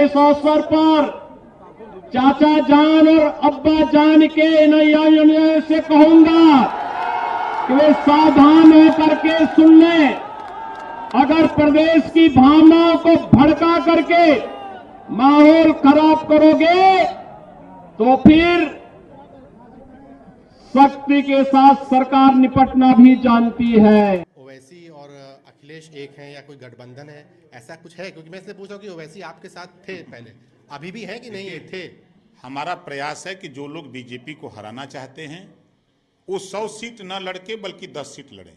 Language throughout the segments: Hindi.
इस अवसर पर चाचा जान और अब्बा जान के नैया से कहूंगा कि वे सावधान होकर के सुन लें। अगर प्रदेश की भावनाओं को भड़का करके माहौल खराब करोगे तो फिर सख्ती के साथ सरकार निपटना भी जानती है। ओवैसी और अखिलेश एक हैं या कोई गठबंधन है, ऐसा कुछ है? क्योंकि मैं इसलिए पूछ रहा हूं कि ओवैसी आपके साथ थे पहले, अभी भी है कि नहीं थे? हमारा प्रयास है कि जो लोग बीजेपी को हराना चाहते हैं वो 100 सीट न लड़के बल्कि 10 सीट लड़े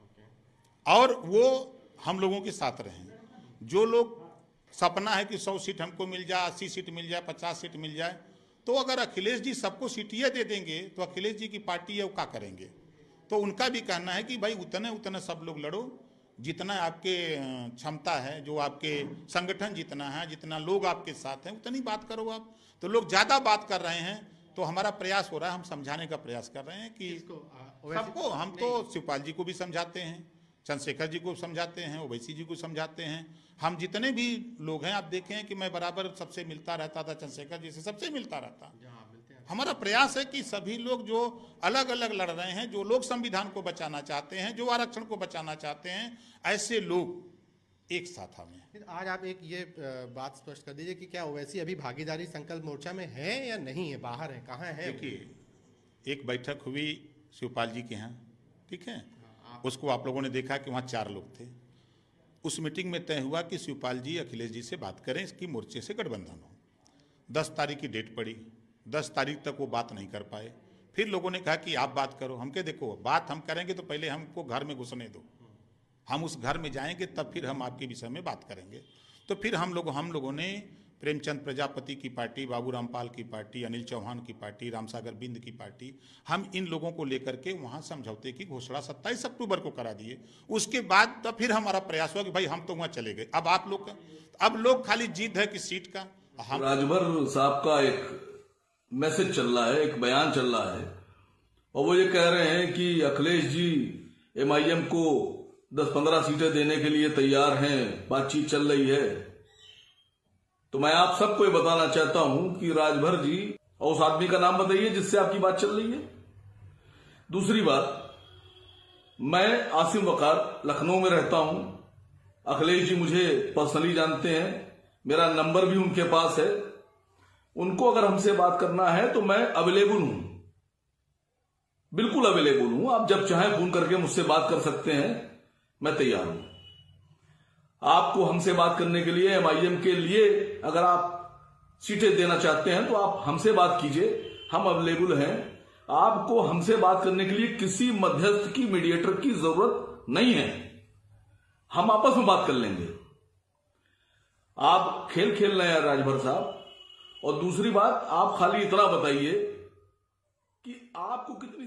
और वो हम लोगों के साथ रहें। जो लोग सपना है कि 100 सीट हमको मिल जाए, 80 सीट मिल जाए, 50 सीट मिल जाए, तो अगर अखिलेश जी सबको सीटियाँ दे देंगे तो अखिलेश जी की पार्टी है वो क्या करेंगे? तो उनका भी कहना है कि भाई उतने सब लोग लड़ो जितना आपके क्षमता है, जो आपके संगठन जितना है, जितना लोग आपके साथ हैं उतनी बात करो आप। तो लोग ज़्यादा बात कर रहे हैं तो हमारा प्रयास हो रहा है, हम समझाने का प्रयास कर रहे हैं कि सबको। हम तो शिवपाल जी को भी समझाते हैं, चंद्रशेखर जी को समझाते हैं, ओवैसी जी को समझाते हैं। हम जितने भी लोग हैं आप देखें कि मैं बराबर सबसे मिलता रहता था, चंद्रशेखर जी से सबसे मिलता रहता। हमारा प्रयास है कि सभी लोग जो अलग अलग लड़ रहे हैं, जो लोग संविधान को बचाना चाहते हैं, जो आरक्षण को बचाना चाहते हैं, ऐसे लोग एक साथ हमें। आज आप एक ये बात स्पष्ट कर दीजिए कि क्या ओवैसी अभी भागीदारी संकल्प मोर्चा में है या नहीं है, बाहर है, कहाँ है? देखिए, एक बैठक हुई शिवपाल जी के यहाँ, ठीक है, उसको आप लोगों ने देखा कि वहाँ 4 लोग थे। उस मीटिंग में तय हुआ कि शिवपाल जी अखिलेश जी से बात करें, इसकी मोर्चे से गठबंधन हो। 10 तारीख की डेट पड़ी, 10 तारीख तक वो बात नहीं कर पाए। फिर लोगों ने कहा कि आप बात करो। हम कहे देखो, बात हम करेंगे तो पहले हमको घर में घुसने दो, हम उस घर में जाएंगे तब फिर हम आपके विषय में बात करेंगे। तो फिर हम लोगों ने प्रेमचंद प्रजापति की पार्टी, बाबू रामपाल की पार्टी, अनिल चौहान की पार्टी, रामसागर बिंद की पार्टी, हम इन लोगों को लेकर के वहाँ समझौते की घोषणा 27 अक्टूबर को करा दिए। उसके बाद तो फिर हमारा प्रयास हुआ कि भाई हम तो वहाँ चले गए, अब आप लोग, अब लोग खाली जिद है कि सीट का। हम राजभर साहब का एक मैसेज चल रहा है, एक बयान चल रहा है, और वो ये कह रहे हैं कि अखिलेश जी MIM को 10-15 सीटें देने के लिए तैयार हैं, बातचीत चल रही है। तो मैं आप सबको ये बताना चाहता हूं कि राजभर जी, और उस आदमी का नाम बताइए जिससे आपकी बात चल रही है। दूसरी बात, मैं आसिम वकार लखनऊ में रहता हूं, अखिलेश जी मुझे पर्सनली जानते हैं, मेरा नंबर भी उनके पास है। उनको अगर हमसे बात करना है तो मैं अवेलेबल हूं, बिल्कुल अवेलेबल हूं। आप जब चाहें फोन करके मुझसे बात कर सकते हैं, मैं तैयार हूं। आपको हमसे बात करने के लिए, MIM के लिए अगर आप सीटें देना चाहते हैं तो आप हमसे बात कीजिए, हम अवेलेबल हैं। आपको हमसे बात करने के लिए किसी मध्यस्थ की, मीडिएटर की जरूरत नहीं है, हम आपस में बात कर लेंगे। आप खेल खेल रहे हैं राजभर साहब। और दूसरी बात, आप खाली इतना बताइए कि आपको